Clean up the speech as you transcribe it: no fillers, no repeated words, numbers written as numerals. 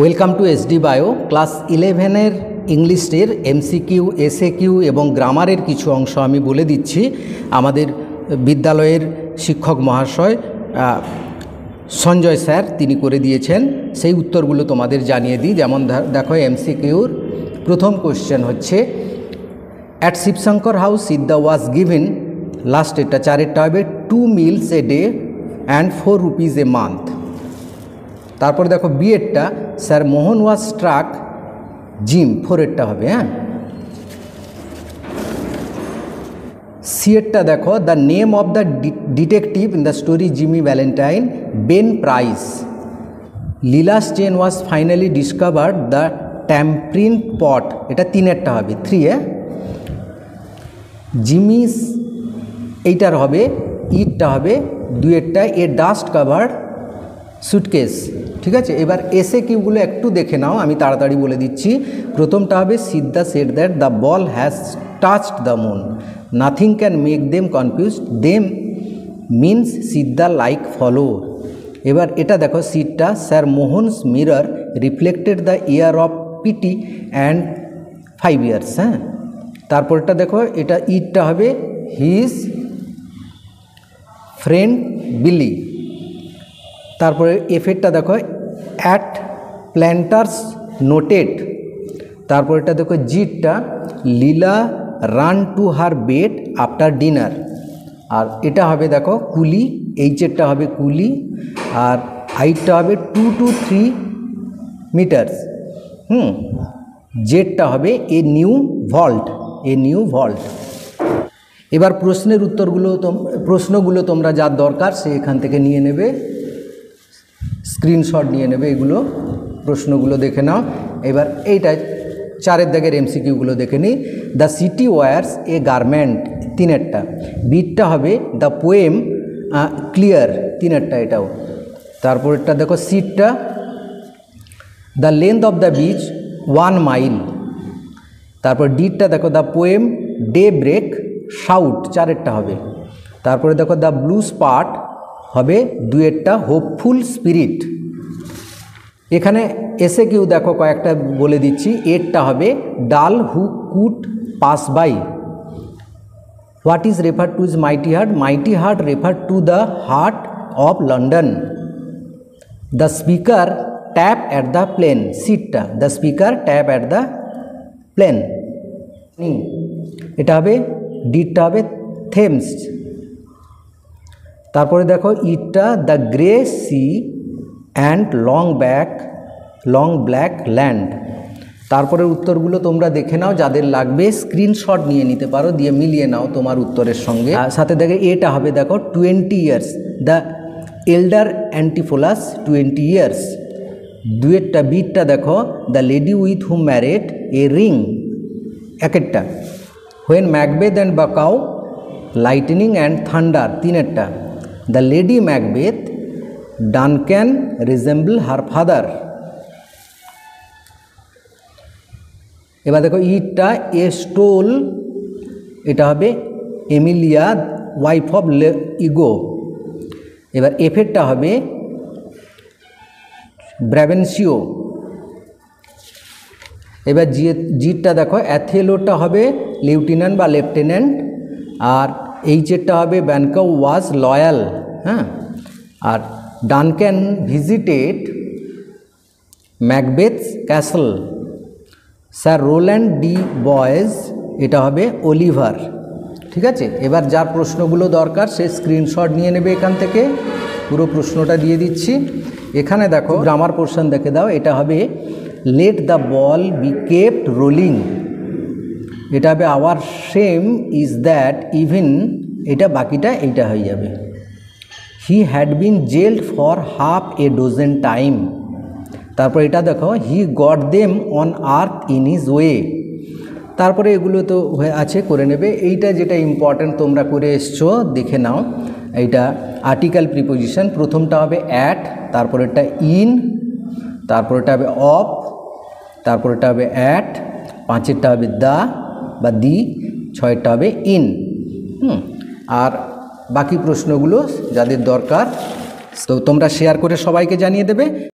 Welcome to SD bio. Class 11-এর ইংলিশের MCQ, SAQ এবং গ্রামারের কিছু অংশ আমি বলে দিচ্ছি। আমাদের বিদ্যালয়ের শিক্ষক মহাশয় সঞ্জয় স্যার তিনি করে দিয়েছেন, সেই উত্তরগুলো তোমাদের জানিয়ে দিই। যেমন দেখো, এমসিকিউর প্রথম কোশ্চেন হচ্ছে, at Shivshankar house Siddha was given, last এটা চারেরটা হবে 2 meals a day and 4 rupees a month। তারপর দেখো বিএডটা, sir Mohan was struck Jim, 4এরটা হবে। হ্যাঁ, সিএরটা দেখো, the name of the detective in the story Jimmy Valentine, Ben Price. Leela's chain was finally discovered the tamarind pot, এটা 3এরটা হবে, 3। জিমিস এইটার হবে, ইটটা হবে 2এরটা, এ ডাস্ট কাভার্ড সুটকেস। ঠিক আছে, এবার এসে কিউগুলো একটু দেখে নাও, আমি তাড়াতাড়ি বলে দিচ্ছি। প্রথমটা হবে, Siddha said that the ball has touched the moon, nothing can make them confused, them means Siddha like follow. এবার এটা দেখো সিটটা, sir Mohan's mirror reflected the year of PT and 5 years। হ্যাঁ, তারপরটা দেখো, এটা ইটটা হবে হিজ ফ্রেন্ড বিলি। তারপরে এফেরটা দেখো, অ্যাট প্ল্যান্টার্স নোটেড। তারপরেটা দেখো জিটটা, Leela ran to her bed after dinner. আর এটা হবে দেখো কুলি, এইচেরটা হবে কুলি, আর হাইটটা হবে 2 to 3 meters। জেডটা হবে a new vault, a new vault. এবার প্রশ্নের উত্তরগুলো প্রশ্নগুলো তোমরা যার দরকার সে এখান থেকে নিয়ে নেবে, স্ক্রিনশট নিয়ে নেবে, এগুলো প্রশ্নগুলো দেখে নাও। এবার এইটা 4এর দাগের এমসিকিউগুলো দেখে নিই। The city wears a garment, 3এরটা। বিটটা হবে দ্য পোয়েম ক্লিয়ার, 3এরটা এটাও। তারপরেরটা দেখো সিটটা, the length of the beach 1 mile। তারপর ডিটটা দেখো, the poem day break shout, 4এরটা হবে। তারপরে দেখো দ্য ব্লু স্পাট হবে 2এরটা, হোপফুল স্পিরিট। এখানে এসে কিউ দেখো কয়েকটা বলে দিচ্ছি। এরটা হবে dull who could pass by. What is refer to is mighty heart, mighty heart refer to the heart of London. The speaker tap at the plane, সিটটা, the speaker tap at the plane. এটা হবে ডিটটা হবে Thames. তারপরে দেখো ইটটা, the grey sea and long black land. তারপরে উত্তরগুলো তোমরা দেখে নাও, যাদের লাগবে স্ক্রিনশট নিয়ে নিতে পারো, দিয়ে মিলিয়ে নাও তোমার উত্তরের সঙ্গে। সাথে দেখে এটা হবে দেখো 20 years, the elder Antipholus 20 years। 2এরটা বিটটা দেখো, the lady with whom married a ring, 1এরটা। When Macbeth and Banquo lightning and thunder, 3এরটা। The lady Macbeth Duncan resemble her father. এবার দেখো ইটটা, এ স্টোল, এটা হবে এমিলিয়া ওয়াইফ অফ ইগো। এবার এফেরটা হবে ব্রাভেনসিও। এবার জিটটা দেখো, অ্যাথেলোটা হবে লিউটেন্যান্ট বা লেফটেন্যান্ট, আর এইচেরটা হবে ব্যানকাউ ওয়াজ লয়াল। হ্যাঁ, আর Duncan visited Macbeth's castle. Sir Roland de Boys, এটা হবে অলিভার। ঠিক আছে, এবার যার প্রশ্নগুলো দরকার সে স্ক্রিনশট নিয়ে নেবে এখান থেকে, পুরো প্রশ্নটা দিয়ে দিচ্ছি। এখানে দেখো গ্রামার পোর্শন দেখে দাও, এটা হবে let the ball be kept rolling. এটা হবে our shame is that even, এটা বাকিটা এইটা হয়ে যাবে। He had been jailed for half a dozen time. তারপর এটা দেখো, he got them on earth in his way. তারপরে এগুলো তো হয়ে আছে, করে নেবে। এইটা যেটা ইম্পর্ট্যান্ট তোমরা করে এসছো দেখে নাও। এইটা আর্টিকেল প্রিপোজিশন, প্রথমটা হবে অ্যাট, তারপরেরটা ইন, তারপরেটা হবে অফ, তারপরেটা হবে অ্যাট, 5এরটা হবে দ্য বা দি, 6এরটা হবে ইন। আর বাকি প্রশ্নগুলো যাদের দরকার তো তোমরা শেয়ার করে সবাইকে জানিয়ে দেবে।